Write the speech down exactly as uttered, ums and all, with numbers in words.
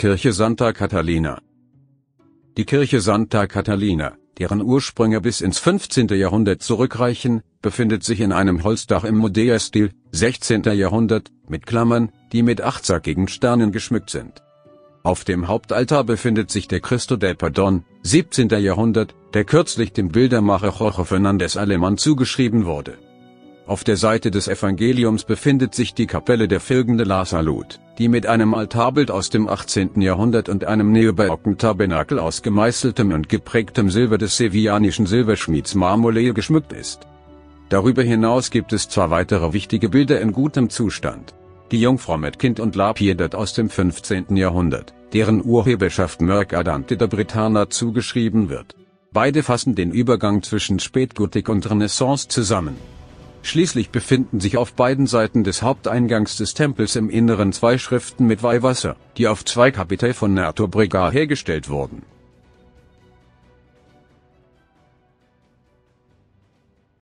Kirche Santa Catalina. Die Kirche Santa Catalina, deren Ursprünge bis ins fünfzehnte Jahrhundert zurückreichen, befindet sich in einem Holzdach im Modena-Stil, sechzehnten Jahrhundert, mit Klammern, die mit achtzackigen Sternen geschmückt sind. Auf dem Hauptaltar befindet sich der Cristo del Perdón, siebzehnten Jahrhundert, der kürzlich dem Bildermacher Jorge Fernández Alemán zugeschrieben wurde. Auf der Seite des Evangeliums befindet sich die Kapelle der Virgen de la Salud, die mit einem Altarbild aus dem achtzehnten Jahrhundert und einem neobarocken Tabernakel aus gemeißeltem und geprägtem Silber des sevillanischen Silberschmieds Marmoleo geschmückt ist. Darüber hinaus gibt es zwei weitere wichtige Bilder in gutem Zustand. Die Jungfrau mit Kind und La Piedad aus dem fünfzehnten Jahrhundert, deren Urheberschaft Mercadante da Bretana zugeschrieben wird. Beide fassen den Übergang zwischen Spätgotik und Renaissance zusammen. Schließlich befinden sich auf beiden Seiten des Haupteingangs des Tempels im Inneren zwei Schriften mit Weihwasser, die auf zwei Kapitell von Nerto Brega hergestellt wurden.